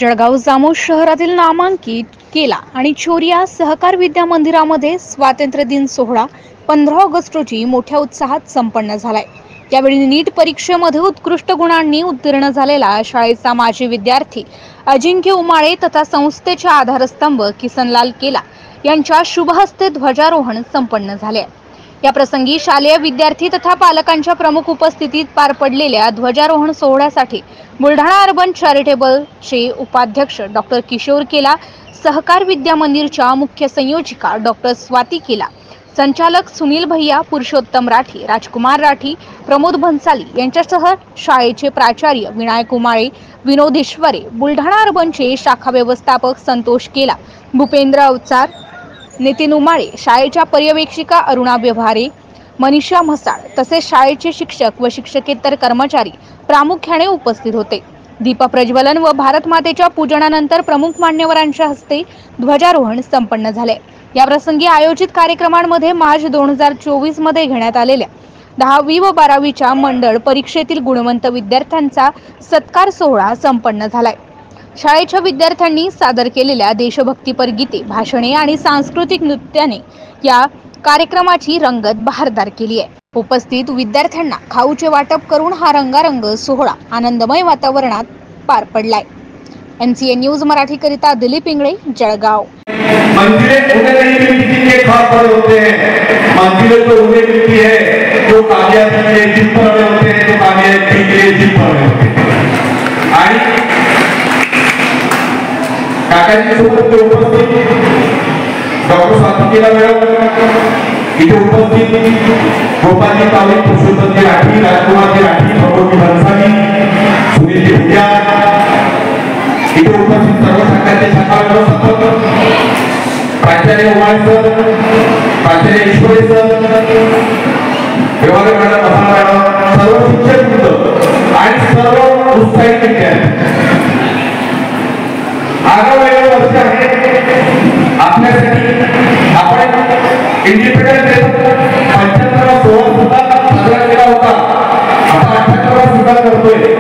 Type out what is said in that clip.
जळगाव जामोद शहरातील नामांकित केला आणि चोरिया सहकार विद्या मंदिरामध्ये स्वातंत्र्य दिन सोहळा 15 ऑगस्ट रोजी मोठ्या उत्साहात संपन्न झालाय। यावेळी नीट परीक्षेमध्ये उत्कृष्ट गुणांनी उत्तीर्ण झालेला शाळेचा माजी विद्यार्थी अजिंक्य उमाळे तथा संस्थेचे आधारस्तंभ किसनलाल केला यांच्या शुभहस्ते ध्वजारोहण संपन्न झाले। या प्रसंगी शालेय विद्यार्थी तथा पालकांच्या प्रमुख उपस्थितीत पार पडलेल्या ध्वजारोहण सोहळ्यासाठी बुलढाणा अर्बन चॅरिटेबलचे उपाध्यक्ष डॉक्टर किशोर केला, सहकार विद्या मंदिरच्या मुख्य संयोजिका डॉक्टर स्वाती केला, संचालक सुनील भैया, पुरुषोत्तम राठी, राजकुमार राठी, प्रमोद भन्साली यांच्यासह शाळेचे प्राचार्य विनायक उमाळे, विनोद ईश्वरे, बुलढाणा अर्बनचे शाखा व्यवस्थापक संतोष केला, भूपेंद्र अवचार, नितीन उमाळे, शाळेच्या पर्यवेक्षिका अरुणा व्यवहारे, मनीषा म्हसाळ तसेच शाळेचे शिक्षक व शिक्षकेतर कर्मचारी प्रामुख्याने उपस्थित होते। दीप प्रज्वलन व भारत मातेच्या पूजनानंतर प्रमुख मान्यवरांच्या हस्ते ध्वजारोहण संपन्न झाले। या प्रसंगी आयोजित कार्यक्रमांमध्ये मार्च 2024 मध्ये घेण्यात आलेल्या 10वी व 12वीच्या मंडळ परीक्षेतील गुणवंत विद्यार्थ्यांचा सत्कार सोहळा संपन्न झालाय। शाळेच्या विद्यार्थ्यांनी सादर केलेल्या देशभक्तीपर गीते, भाषणे आणि सांस्कृतिक नृत्याने या कार्यक्रमाची रंगत बहारदार केली आहे। उपस्थित विद्यार्थ्यांना खाऊचे वाटप करून हा रंगारंग सोहळा आनंदमय वातावरणात पार पडलाय। MCA न्यूज मराठी करिता दिलीप इंगळे, जळगाव। मंदिरें के खास बड़े होते हैं। मंदिरें तो उन्हें मिलती है जो कामयाबी के जिद पर अड़े होते हैं, जो कामयाबी के जिद पर अड़े होते हैं। आणि काकाजी सोबत उपस्थित डॉक्टर स्वाती केला मॅडम, इथे उपस्थित गोपालजी तावले, पुरुषोत्तमजी राठी, राजकुमारजी राठी, प्रमोदजी भन्साली, सुनीलजी भैया, इथे उपस्थित सर्व शाखांचे शाखा व्यवस्थापक, प्राचार्य उमाळे सर, प्राचार्य Ishware sir, Vyavahar madam, madam, सर्व शिक्षक वृंद आणि सर्व उत्साही विद्यार्थी। आगामी वर्ष आहे आपल्यासाठी आपण इंडिपेंडन्स डे 75वा सोहळा सुद्धा साजरा केला होता, आता 78वा सुद्धा करतोय।